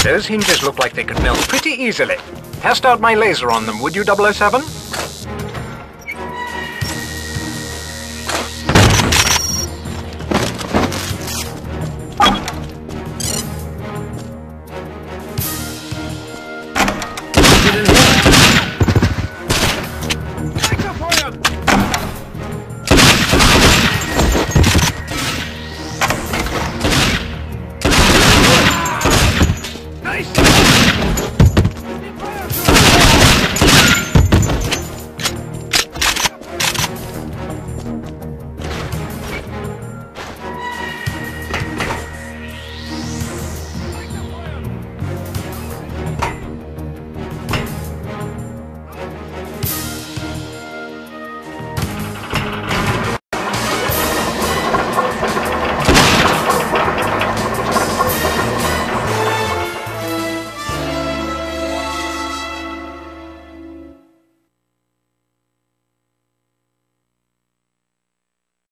Those hinges look like they could melt pretty easily. Test out my laser on them, would you, 007? Nice!